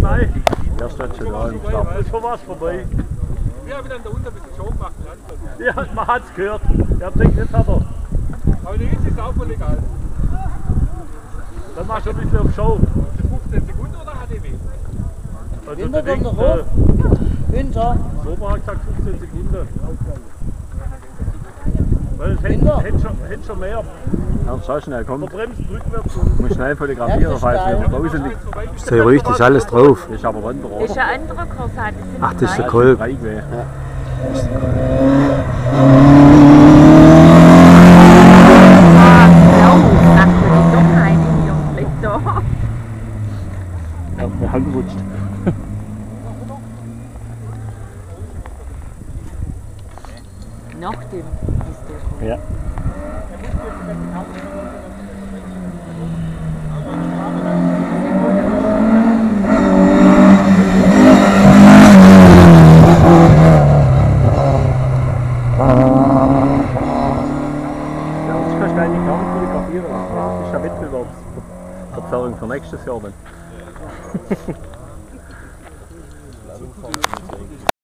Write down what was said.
Nein, Der steht schon da im Start. ist schon was vorbei. Wir haben dann da unten ein bisschen Show gemacht. Ja, man hat es gehört. Der denkt, jetzt hat er. Aber jetzt ist es auch voll egal. Dann machst du ein bisschen auf Show. 15 Sekunden oder HDW? Also Winter bedingt, kommt noch hoch. Winter. so hat gesagt 15 Sekunden. Weil es Winter. hätte schon mehr. Ja, so schnell kommt. Verbremst rückwärts. Ich muss schnell fotografieren, falls Ja, es das noch draußen liegt. Sehr ruhig, das ist alles drauf. Ist aber Wanderer. Das ist ein anderer Kurs. Ach, das ist der Kolb. Reitweh. Ja, wir haben gerutscht. Nach dem ist der. Ja. Das kannst du eigentlich gar nicht fotografieren. Das ist eine Wettbewerbsverzerrung für nächstes Jahr dann.